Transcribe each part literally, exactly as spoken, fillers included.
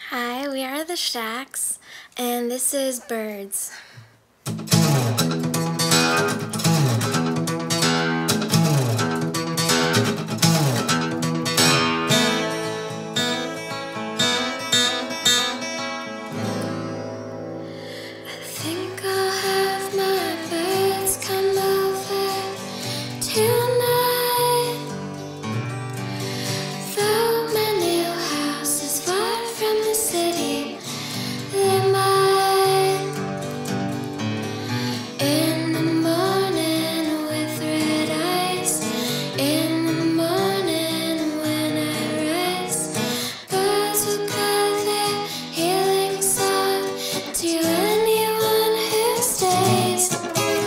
Hi, we are the Shacks, and this is Birds. I think I'll have my birds come over tonight. Though my new house is far from the city, they might. In the morning with red eyes, in the morning when I rise, birds will cry their healing song to anyone who stays.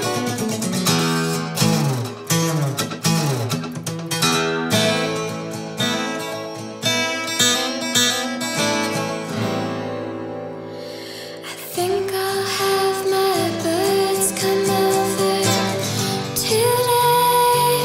I think I'll have my birds come over today.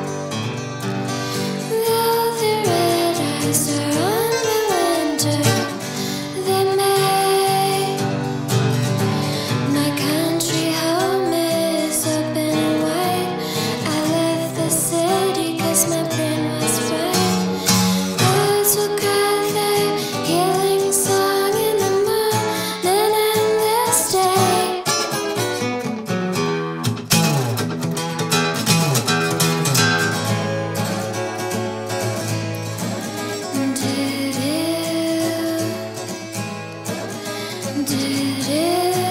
Though the red eyes are on the window, they may. My country home is open and wide. I left the city 'cause my brain was fried. Birds will cry their healing song in the morning and they'll stay. Do-do, do-do.